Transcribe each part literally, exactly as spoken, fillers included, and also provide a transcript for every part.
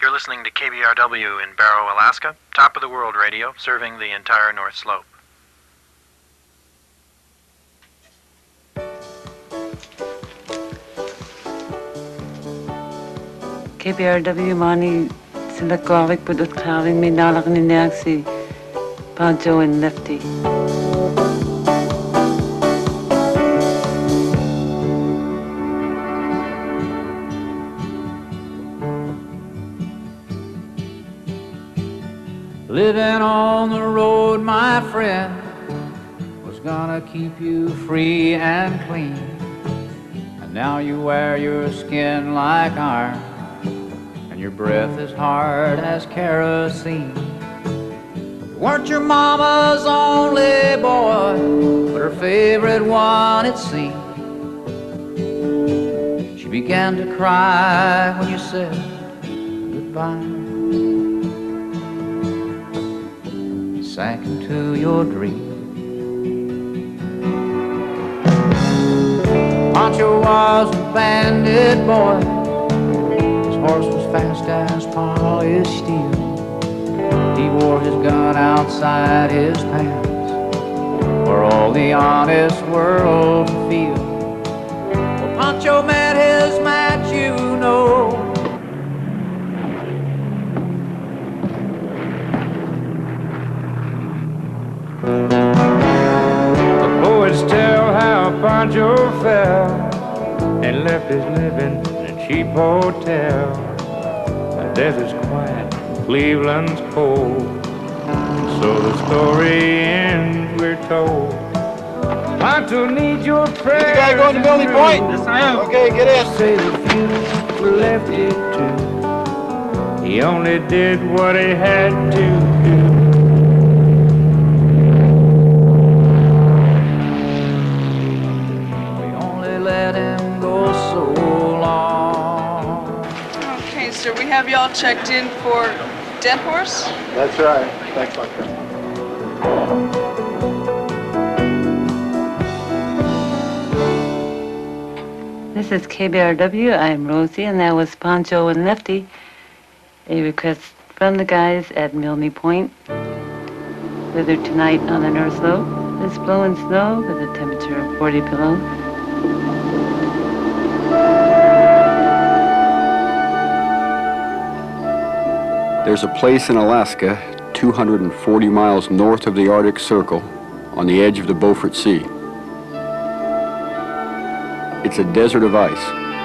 You're listening to K B R W in Barrow, Alaska, top of the world radio, serving the entire North Slope. K B R W Mani sila kawik pudot kawin may nalak ni niyak si Pancho and Lefty. Living on the road, my friend, was gonna keep you free and clean. And now you wear your skin like iron, and your breath is hard as kerosene. You weren't your mama's only boy, but her favorite one, it seemed. She began to cry when you said goodbye. Sank into your dream. Pancho was a bandit boy. His horse was fast as polished steel. He wore his gun outside his pants for all the honest world to feel. Well, Pancho met his match, you know. The poets tell how Pancho fell and left his living in a cheap hotel. The desert's quiet, Cleveland's cold, and so the story ends, we're told. Pancho needs your prayers. You guys going to Milne Point? Yes, I am. Okay, get in. Say if you were left it to, he only did what he had to do. So we have y'all checked in for Dead Horse? That's right. Thanks, Doctor. This is K B R W. I'm Rosie, and that was Pancho and Lefty. A request from the guys at Milne Point. Weather tonight on the North Slope is blowing snow with a temperature of forty below. There's a place in Alaska, two hundred forty miles north of the Arctic Circle, on the edge of the Beaufort Sea. It's a desert of ice,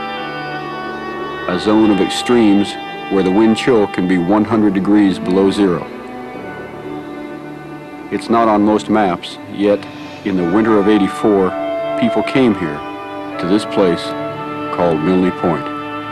a zone of extremes where the wind chill can be one hundred degrees below zero. It's not on most maps, yet in the winter of eighty-four, people came here, to this place called Milne Point.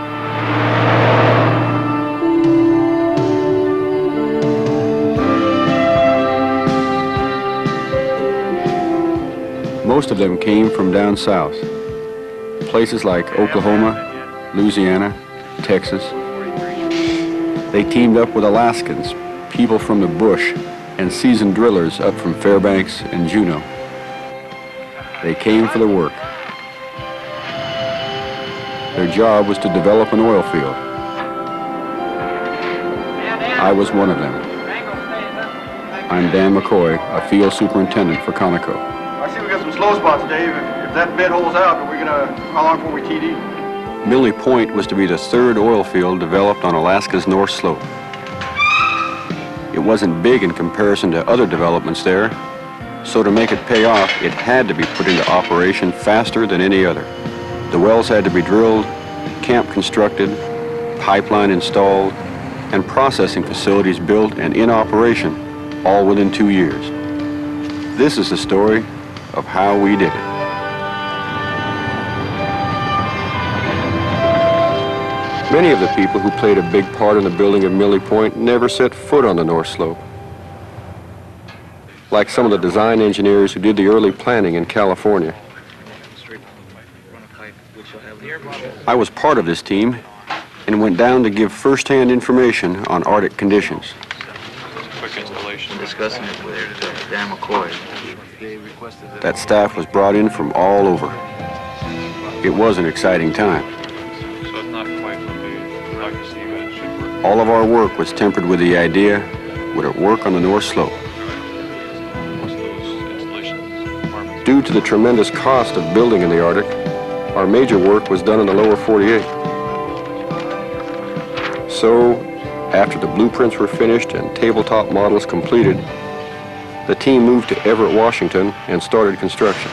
Most of them came from down south, places like Oklahoma, Louisiana, Texas. They teamed up with Alaskans, people from the bush, and seasoned drillers up from Fairbanks and Juneau. They came for the work. Their job was to develop an oil field. I was one of them. I'm Dan McCoy, a field superintendent for Conoco. I see we got some slow spots, Dave. If, if that bed holds out, are we gonna, how long before we T D? Milne Point was to be the third oil field developed on Alaska's North Slope. It wasn't big in comparison to other developments there, so to make it pay off, it had to be put into operation faster than any other. The wells had to be drilled, camp constructed, pipeline installed, and processing facilities built and in operation, all within two years. This is the story of how we did it. Many of the people who played a big part in the building of Milne Point never set foot on the North Slope. Like some of the design engineers who did the early planning in California. I was part of this team and went down to give first-hand information on Arctic conditions. Quick installation. Discussing it with uh, Dan McCoy. That staff was brought in from all over. It was an exciting time. So it's not quite what they like to see, but it should work. All of our work was tempered with the idea, would it work on the North Slope? Due to the tremendous cost of building in the Arctic, our major work was done in the lower forty-eight. So, after the blueprints were finished and tabletop models completed, the team moved to Everett, Washington, and started construction.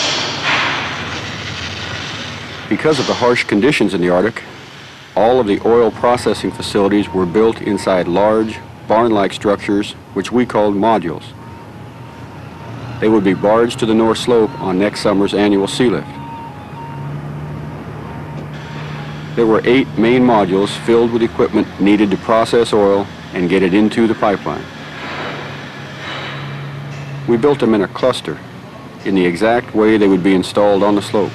Because of the harsh conditions in the Arctic, all of the oil processing facilities were built inside large, barn-like structures, which we called modules. They would be barged to the North Slope on next summer's annual sea lift. There were eight main modules filled with equipment needed to process oil and get it into the pipeline. We built them in a cluster, in the exact way they would be installed on the slope.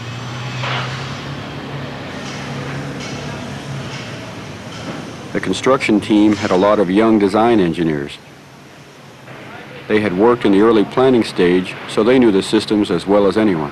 The construction team had a lot of young design engineers. They had worked in the early planning stage, so they knew the systems as well as anyone.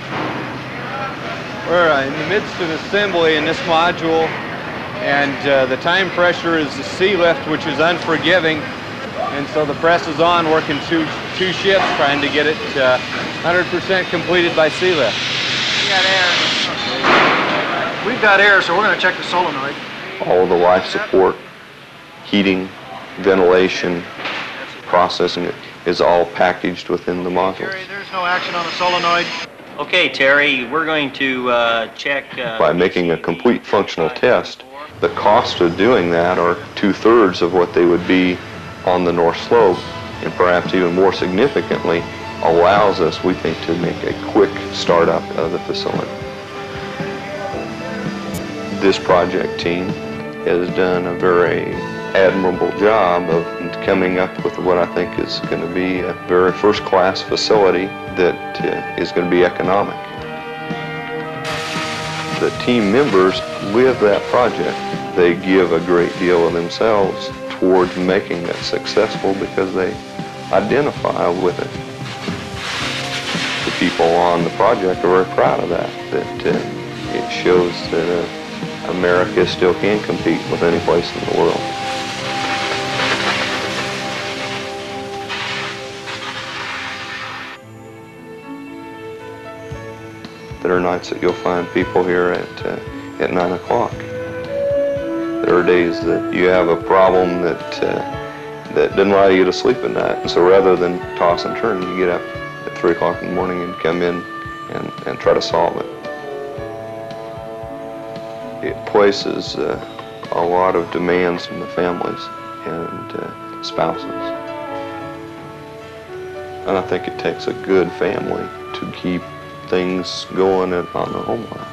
We're uh, in the midst of assembly in this module, and uh, the time pressure is the sea lift, which is unforgiving, and so the press is on, working two, two shifts, trying to get it uh, one hundred percent completed by sea lift. We got air. We've got air, so we're going to check the solenoid. All of the life support, heating, ventilation, processing it is all packaged within the modules. Terry, there's no action on the solenoid. Okay, Terry, we're going to uh, check... Uh, By making a complete functional test, the cost of doing that are two-thirds of what they would be on the North Slope, and perhaps even more significantly, allows us, we think, to make a quick startup of the facility. This project team has done a very admirable job of coming up with what I think is going to be a very first-class facility that uh, is going to be economic. The team members with that project, they give a great deal of themselves towards making it successful because they identify with it. The people on the project are very proud of that, that uh, it shows that uh, America still can compete with any place in the world. There are nights that you'll find people here at, uh, at nine o'clock. There are days that you have a problem that, uh, that doesn't allow you to sleep at night. And so rather than toss and turn, you get up at three o'clock in the morning and come in and, and try to solve it. It places uh, a lot of demands from the families and uh, spouses. And I think it takes a good family to keep things going on the home life.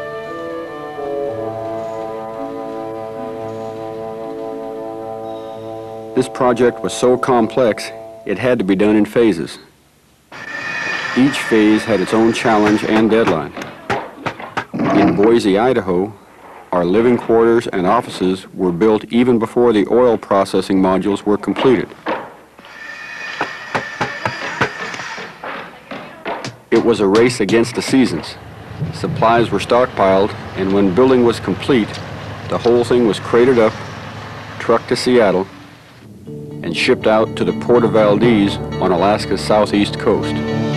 This project was so complex, it had to be done in phases. Each phase had its own challenge and deadline. In Boise, Idaho, our living quarters and offices were built even before the oil processing modules were completed. It was a race against the seasons. Supplies were stockpiled, and when building was complete, the whole thing was crated up, trucked to Seattle, and shipped out to the Port of Valdez on Alaska's southeast coast.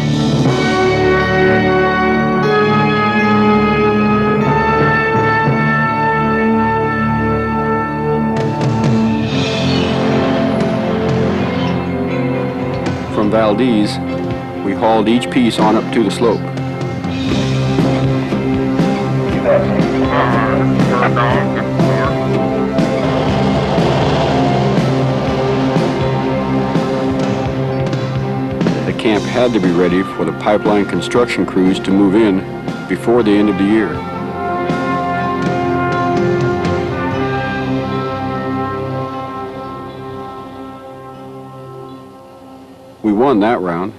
From Valdez, we hauled each piece on up to the slope. The camp had to be ready for the pipeline construction crews to move in before the end of the year. We won that round.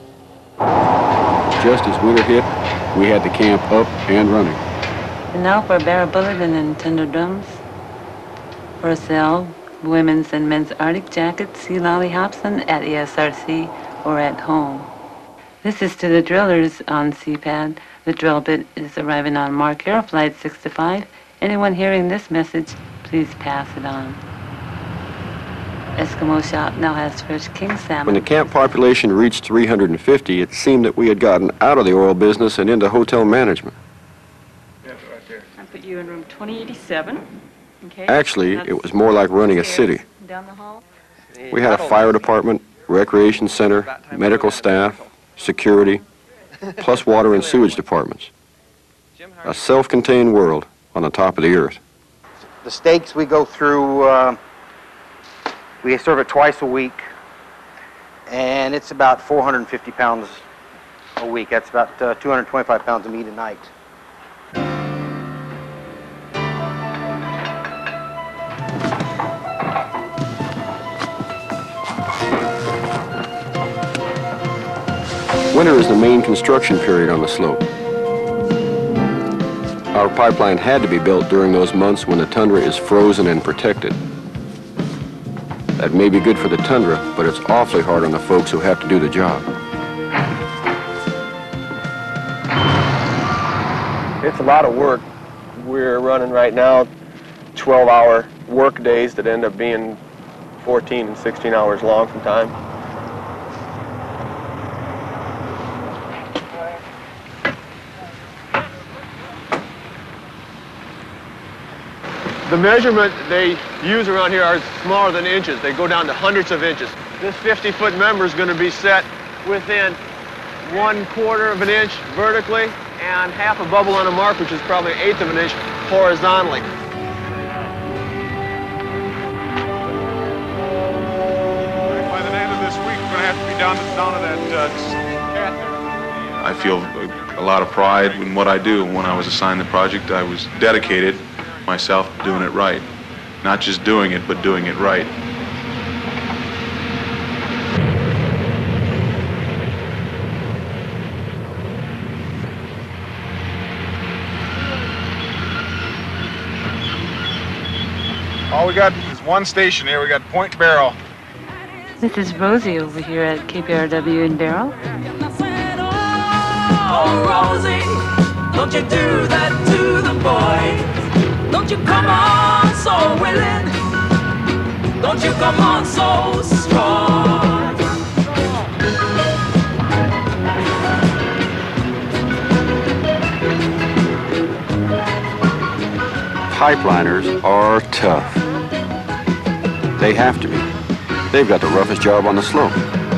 Just as winter hit, we had the camp up and running. And now for Barrel Bulletin and Tender Drums. For sale, women's and men's Arctic jackets, Sea Lollyhops at E S R C or at home. This is to the drillers on C PAD. The drill bit is arriving on Mark Air Flight sixty-five. Anyone hearing this message, please please pass it on. Eskimo shop now has fresh king salmon. When the camp population reached three hundred fifty, it seemed that we had gotten out of the oil business and into hotel management. I put you in room twenty eighty-seven. Okay. Actually, it was more like running a city. Down the hall. We had a fire department, recreation center, medical staff, security, plus water and sewage departments. A self-contained world on the top of the earth. The steaks we go through, uh, we serve it twice a week, and it's about four hundred fifty pounds a week. That's about uh, two hundred twenty-five pounds of meat a night. Winter is the main construction period on the slope. Our pipeline had to be built during those months when the tundra is frozen and protected. That may be good for the tundra, but it's awfully hard on the folks who have to do the job. It's a lot of work. We're running right now twelve hour work days that end up being fourteen and sixteen hours long sometimes. The measurement they use around here are smaller than inches. They go down to hundreds of inches. This fifty foot member is going to be set within one quarter of an inch vertically and half a bubble on a mark, which is probably an eighth of an inch horizontally. By the end of this week, we're going to have to be down to, down to that uh, cat there. I feel a, a lot of pride in what I do. When I was assigned the project, I was dedicated myself to doing it right. Not just doing it, but doing it right. All we got is one station here. We got Point Barrow. This is Rosie over here at K B R W in Barrow. Oh, Rosie, don't you do that to the boy. Don't you come on so willing. Don't you come on so strong. Pipeliners are tough. They have to be. They've got the roughest job on the slope.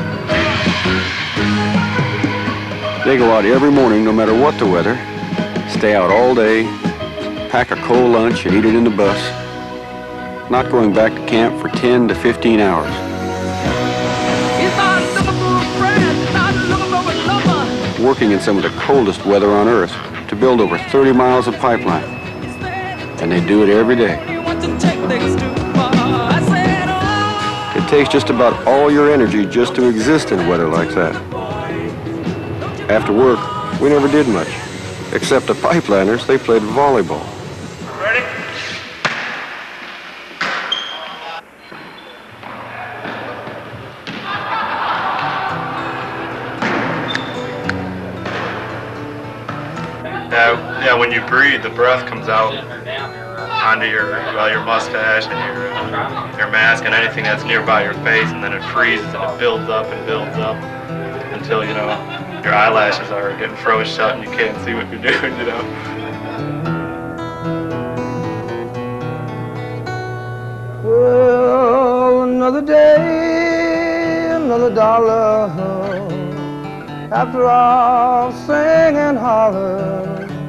They go out every morning no matter what the weather, stay out all day, pack a cold lunch and eat it in the bus, not going back to camp for ten to fifteen hours. Working in some of the coldest weather on earth to build over thirty miles of pipeline. And they do it every day. It takes just about all your energy just to exist in weather like that. After work, we never did much. Except the pipeliners, they played volleyball. Ready? Yeah, yeah. When you breathe, the breath comes out onto your well, your mustache and your uh, your mask and anything that's nearby your face, and then it freezes and it builds up and builds up until you know your eyelashes are getting froze shut and you can't see what you're doing. You know. Well, another day, another dollar. After all, sing and holler.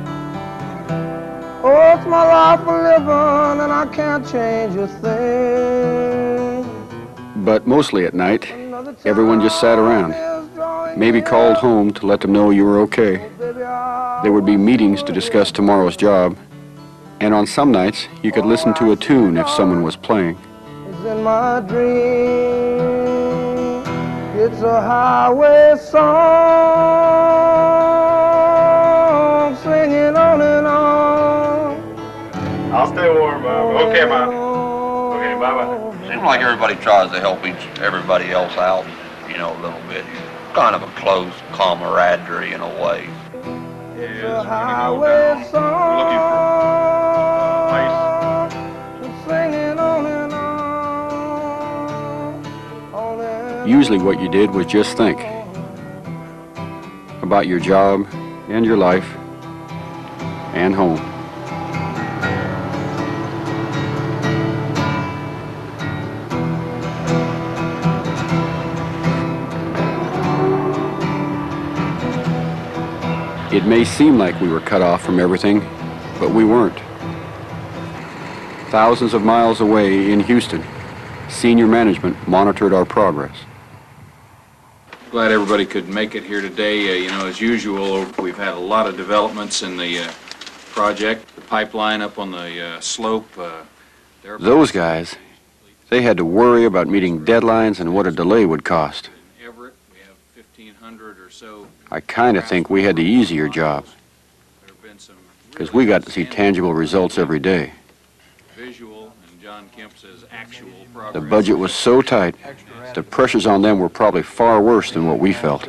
Oh, it's my life for living, and I can't change a thing. But mostly at night, everyone just sat around, maybe called home to let them know you were okay. There would be meetings to discuss tomorrow's job, and on some nights, you could listen to a tune if someone was playing. It's in my dream. It's a highway song, singing on and on. I'll stay warm, Bob. Okay, Mom. Okay, bye-bye. Seems like everybody tries to help each everybody else out, you know, a little bit. Kind of a close camaraderie in a way. It's a highway song, Usually what you did was just think about your job and your life and home. It may seem like we were cut off from everything, but we weren't. Thousands of miles away in Houston, senior management monitored our progress. Glad everybody could make it here today. Uh, you know, as usual, we've had a lot of developments in the uh, project. The pipeline up on the uh, slope. Uh, Those guys, they had to worry about meeting deadlines and what a delay would cost. Everett, we have fifteen hundred or so. I kind of think we had the easier job, because we got to see tangible results every day. Visual, and John Kemp says actual progress. The budget was so tight, the pressures on them were probably far worse than what we felt.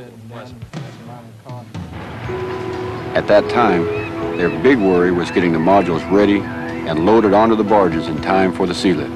At that time, their big worry was getting the modules ready and loaded onto the barges in time for the sea lift.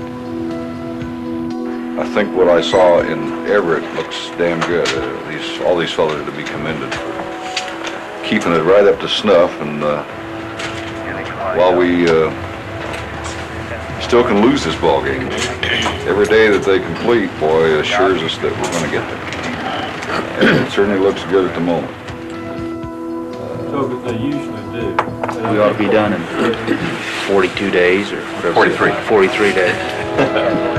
I think what I saw in Everett looks damn good. Uh, these, all these fellows are to be commended for keeping it right up to snuff, and uh, while we uh, still can lose this ball game, every day that they complete, boy, assures us that we're going to get there. And it certainly looks good at the moment. So what they usually do. We ought to be done in forty-two days or whatever. forty-three. forty-three days.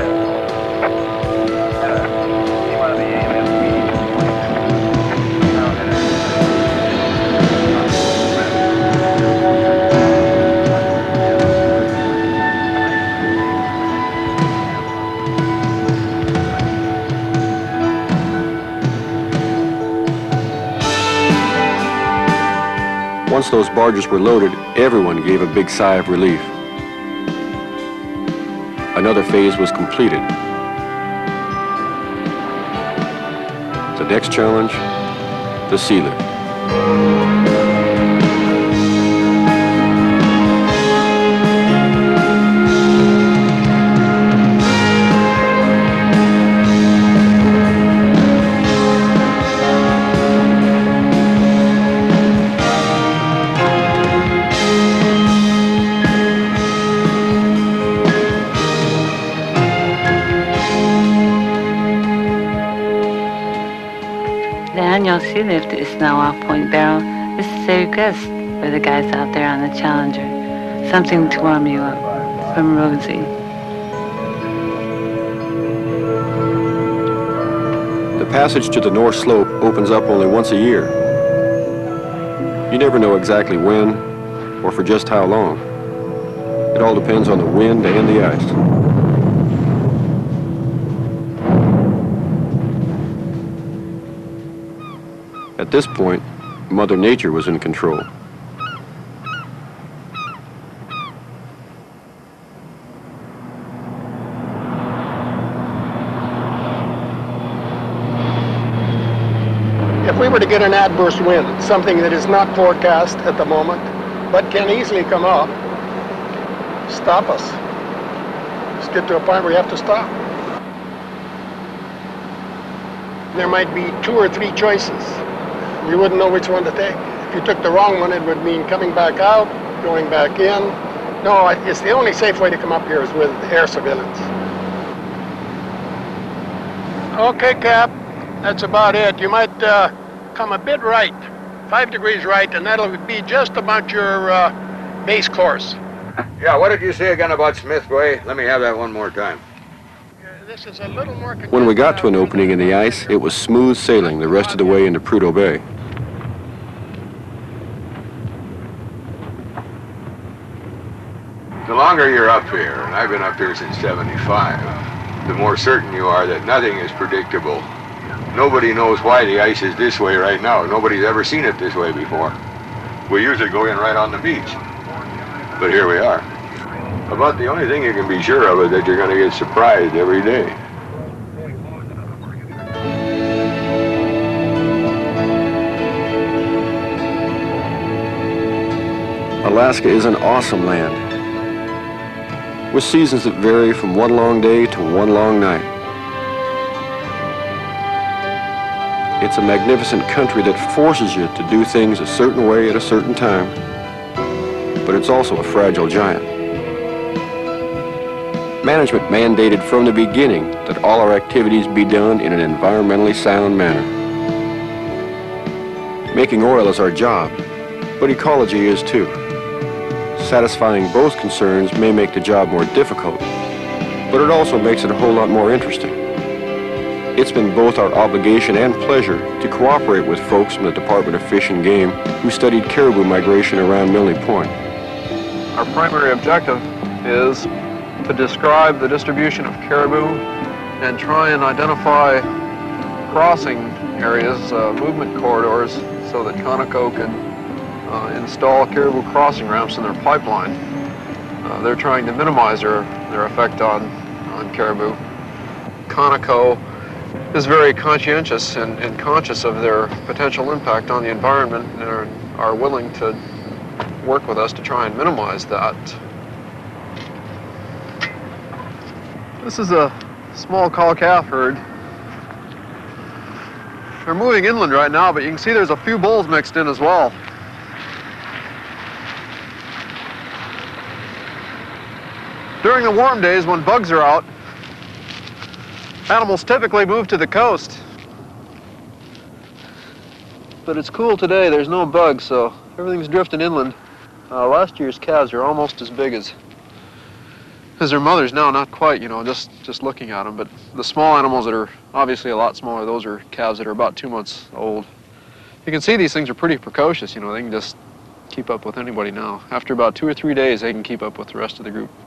Once those barges were loaded, everyone gave a big sigh of relief. Another phase was completed. The next challenge, the sea lift. The annual sea lift is now off Point Barrow. This is a request for the guys out there on the Challenger. Something to warm you up. From Rosie. The passage to the North Slope opens up only once a year. You never know exactly when or for just how long. It all depends on the wind and the ice. At this point, Mother Nature was in control. If we were to get an adverse wind, something that is not forecast at the moment, but can easily come up, stop us. Just get to a point where you have to stop. There might be two or three choices. You wouldn't know which one to take. If you took the wrong one, it would mean coming back out, going back in. No, it's the only safe way to come up here is with air surveillance. Okay, Cap, that's about it. You might uh, come a bit right, five degrees right, and that'll be just about your uh, base course. Yeah, what did you say again about Smith Way? Let me have that one more time. This is a little more... When we got to an opening in the ice, it was smooth sailing the rest of the way into Prudhoe Bay. The longer you're up here, and I've been up here since seventy-five, the more certain you are that nothing is predictable. Nobody knows why the ice is this way right now. Nobody's ever seen it this way before. We usually go in right on the beach, but here we are. About the only thing you can be sure of is that you're going to get surprised every day. Alaska is an awesome land, with seasons that vary from one long day to one long night. It's a magnificent country that forces you to do things a certain way at a certain time, but it's also a fragile giant. Management mandated from the beginning that all our activities be done in an environmentally sound manner. Making oil is our job, but ecology is too. Satisfying both concerns may make the job more difficult, but it also makes it a whole lot more interesting. It's been both our obligation and pleasure to cooperate with folks from the Department of Fish and Game who studied caribou migration around Milne Point. Our primary objective is to describe the distribution of caribou and try and identify crossing areas, uh, movement corridors, so that Conoco can uh, install caribou crossing ramps in their pipeline. Uh, they're trying to minimize their, their effect on, on caribou. Conoco is very conscientious and, and conscious of their potential impact on the environment and are, are willing to work with us to try and minimize that. This is a small cow-calf herd. They're moving inland right now, but you can see there's a few bulls mixed in as well. During the warm days when bugs are out, animals typically move to the coast. But it's cool today, there's no bugs, so everything's drifting inland. Uh, last year's calves are almost as big as, as their mothers now, not quite, you know, just, just looking at them. But the small animals that are obviously a lot smaller, those are calves that are about two months old. You can see these things are pretty precocious, you know, they can just keep up with anybody now. After about two or three days, they can keep up with the rest of the group.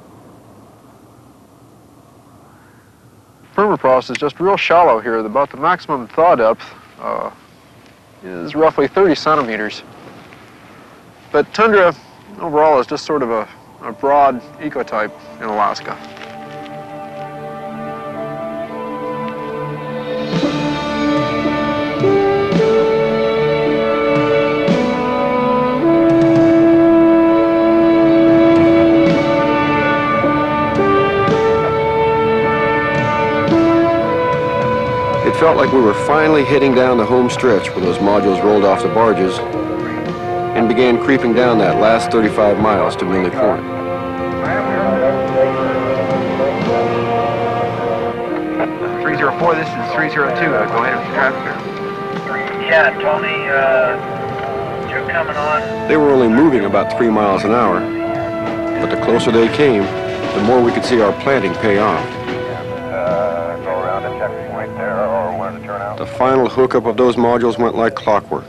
Permafrost is just real shallow here. About the maximum thaw depth uh, is roughly thirty centimeters. But tundra overall is just sort of a, a broad ecotype in Alaska. It felt like we were finally heading down the home stretch when those modules rolled off the barges and began creeping down that last thirty-five miles to Milne Point. three zero four, this is three zero two. Uh, go ahead with the traffic. Yeah, Tony, uh, you're coming on. They were only moving about three miles an hour, but the closer they came, the more we could see our planting pay off. The final hookup of those modules went like clockwork.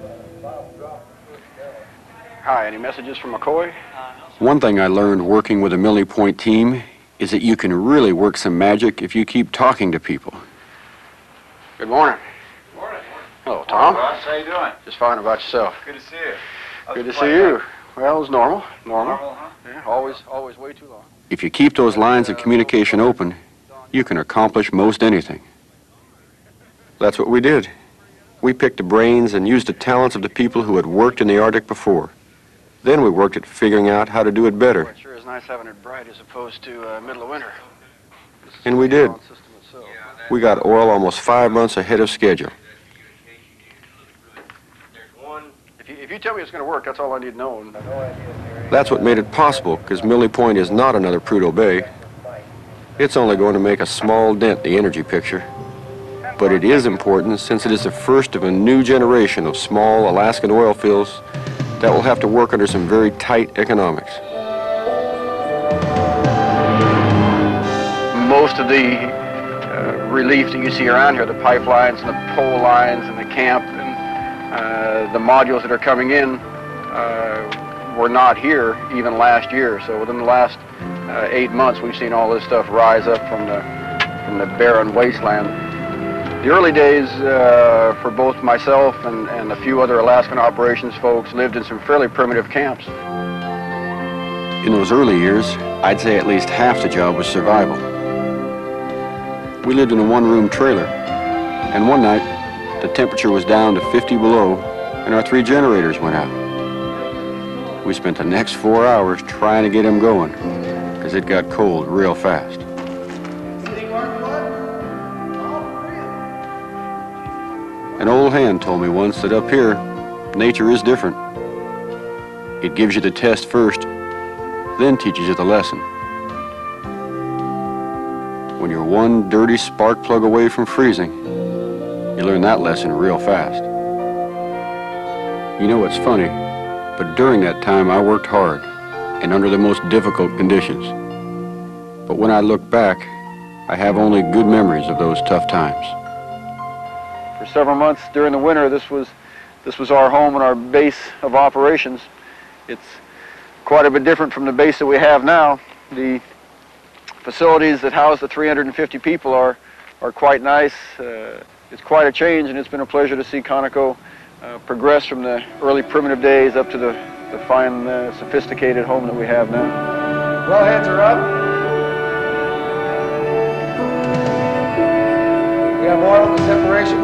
Hi, any messages from McCoy? One thing I learned working with the Milne Point team is that you can really work some magic if you keep talking to people. Good morning. Morning. Hello, Tom. Morning, Ross. How you doing? Just fine about yourself. Good to see you. How's Good the to flight see you. going? Well, it was normal. Normal. Normal, huh? Yeah, always, always way too long. If you keep those lines of communication open, you can accomplish most anything. That's what we did. We picked the brains and used the talents of the people who had worked in the Arctic before. Then we worked at figuring out how to do it better. It sure is nice having it bright as opposed to uh, middle of winter. And we did. We got oil almost five months ahead of schedule. If you, if you tell me it's going to work, that's all I need to know. That's what made it possible, because Milne Point is not another Prudhoe Bay. It's only going to make a small dent in the energy picture. But it is important since it is the first of a new generation of small Alaskan oil fields that will have to work under some very tight economics. Most of the uh, relief that you see around here, the pipelines and the pole lines and the camp and uh, the modules that are coming in uh, were not here even last year. So within the last uh, eight months, we've seen all this stuff rise up from the, from the barren wasteland. The early days uh, for both myself and, and a few other Alaskan operations folks lived in some fairly primitive camps. In those early years, I'd say at least half the job was survival. We lived in a one-room trailer, and one night, the temperature was down to fifty below, and our three generators went out. We spent the next four hours trying to get them going, because it got cold real fast. An old hand told me once that up here, nature is different. It gives you the test first, then teaches you the lesson. When you're one dirty spark plug away from freezing, you learn that lesson real fast. You know, it's funny, but during that time I worked hard and under the most difficult conditions. But when I look back, I have only good memories of those tough times. For several months during the winter, this was, this was our home and our base of operations. It's quite a bit different from the base that we have now. The facilities that house the three hundred fifty people are, are quite nice. Uh, it's quite a change, and it's been a pleasure to see Conoco uh, progress from the early primitive days up to the, the fine, uh, sophisticated home that we have now. Well, heads are up. We have oil in the separation.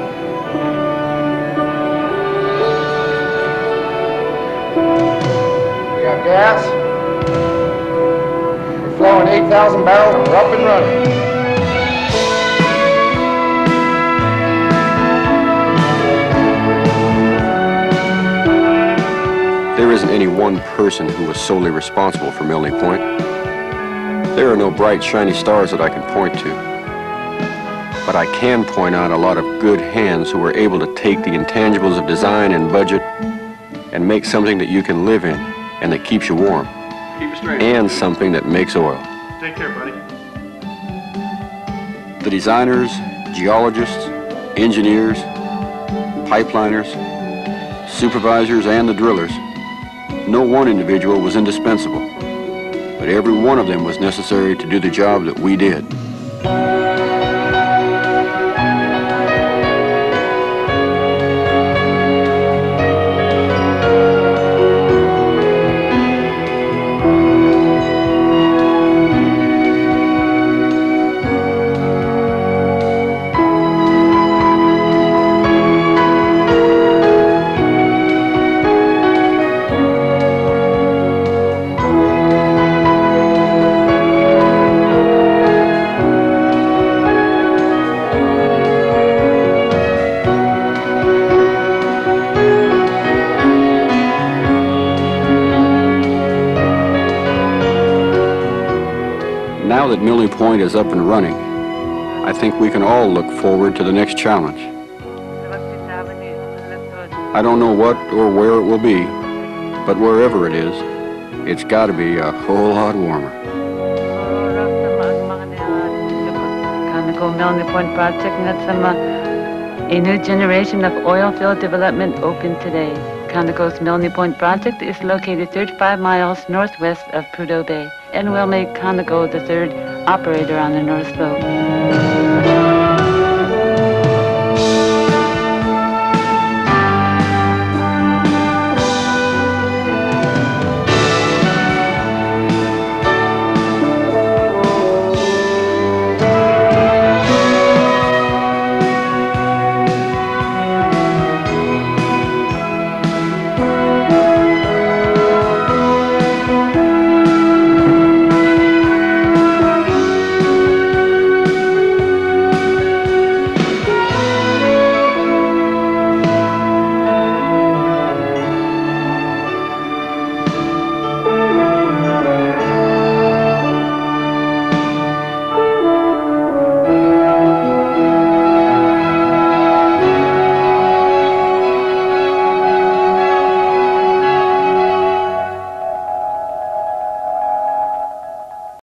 We have gas. We're flowing eight thousand barrels and we're up and running. There isn't any one person who was solely responsible for Milne Point. There are no bright, shiny stars that I can point to. But I can point out a lot of good hands who were able to take the intangibles of design and budget and make something that you can live in and that keeps you warm. Keep it straight. And something that makes oil. Take care, buddy. The designers, geologists, engineers, pipeliners, supervisors, and the drillers, no one individual was indispensable, but every one of them was necessary to do the job that we did. Now that Milne Point is up and running, I think we can all look forward to the next challenge. I don't know what or where it will be, but wherever it is, it's got to be a whole lot warmer. Conoco Milne Point project na sama a new generation of oil field development opened today. Conoco's Milne Point project is located thirty-five miles northwest of Prudhoe Bay and will make Conoco the third operator on the North Slope.